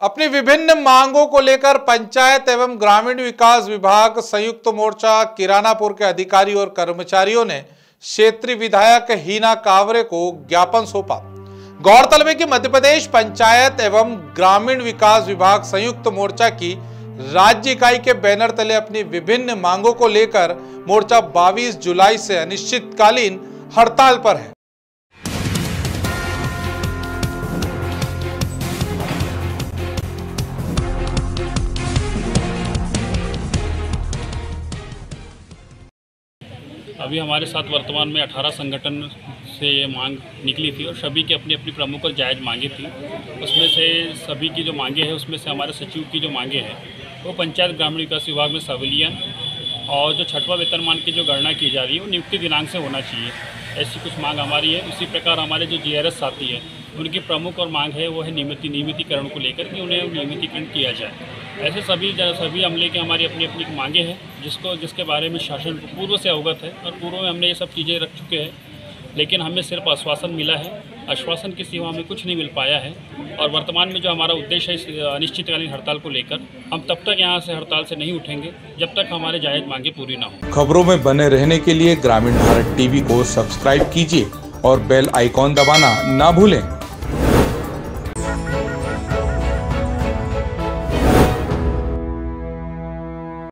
अपनी विभिन्न मांगों को लेकर पंचायत एवं ग्रामीण विकास विभाग संयुक्त मोर्चा किरानापुर के अधिकारी और कर्मचारियों ने क्षेत्रीय विधायक हीना कावरे को ज्ञापन सौंपा। गौरतलब है कि मध्य प्रदेश पंचायत एवं ग्रामीण विकास विभाग संयुक्त मोर्चा की राज्य इकाई के बैनर तले अपनी विभिन्न मांगों को लेकर मोर्चा 22 जुलाई से अनिश्चितकालीन हड़ताल पर है। अभी हमारे साथ वर्तमान में 18 संगठन से ये मांग निकली थी और सभी की अपनी अपनी प्रमुख और जायज़ मांगे थी। उसमें से सभी की जो मांगे हैं उसमें से हमारे सचिव की जो मांगे हैं वो पंचायत ग्रामीण विकास विभाग में संविलियन और जो छठवां वेतनमान की जो गणना की जा रही है वो नियुक्ति दिनांक से होना चाहिए, ऐसी कुछ मांग हमारी है। उसी प्रकार हमारे जो जीआरएस साथी है उनकी प्रमुख और मांग है वो है नियमितीकरण को लेकर कि उन्हें नियमितीकरण किया जाए। ऐसे सभी अमले की हमारी अपनी अपनी मांगे हैं जिसके बारे में शासन पूर्व से अवगत है और पूर्व में हमने ये सब चीज़ें रख चुके हैं, लेकिन हमें सिर्फ आश्वासन मिला है। आश्वासन की सिवा हमें कुछ नहीं मिल पाया है और वर्तमान में जो हमारा उद्देश्य है इस अनिश्चितकालीन हड़ताल को लेकर, हम तब तक यहाँ से हड़ताल से नहीं उठेंगे जब तक हमारे जायज़ मांगे पूरी ना हो। खबरों में बने रहने के लिए ग्रामीण भारत टीवी को सब्सक्राइब कीजिए और बेल आइकॉन दबाना ना भूलें।